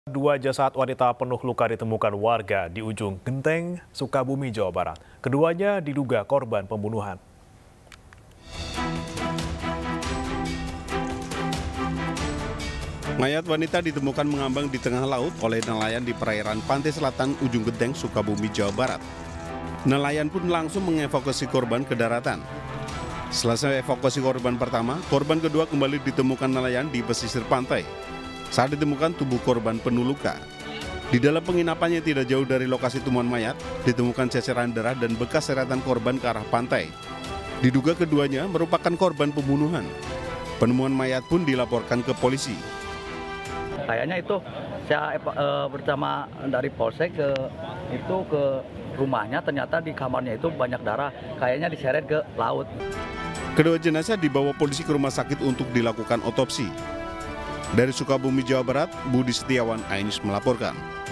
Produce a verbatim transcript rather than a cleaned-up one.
Dua jasad wanita penuh luka ditemukan warga di ujung Genteng, Sukabumi, Jawa Barat. Keduanya diduga korban pembunuhan. Mayat wanita ditemukan mengambang di tengah laut oleh nelayan di perairan pantai selatan ujung Genteng, Sukabumi, Jawa Barat. Nelayan pun langsung mengevakuasi korban ke daratan. Selesai evakuasi korban pertama, korban kedua kembali ditemukan nelayan di pesisir pantai. Saat ditemukan tubuh korban penuh luka. Di dalam penginapannya tidak jauh dari lokasi temuan mayat, ditemukan ceceran darah dan bekas seratan korban ke arah pantai. Diduga keduanya merupakan korban pembunuhan. Penemuan mayat pun dilaporkan ke polisi. Kayaknya itu saya e, bersama dari Polsek ke itu ke rumahnya, ternyata di kamarnya itu banyak darah, kayaknya diseret ke laut. Kedua jenazah dibawa polisi ke rumah sakit untuk dilakukan otopsi. Dari Sukabumi, Jawa Barat, Budi Setiawan, Ainus melaporkan.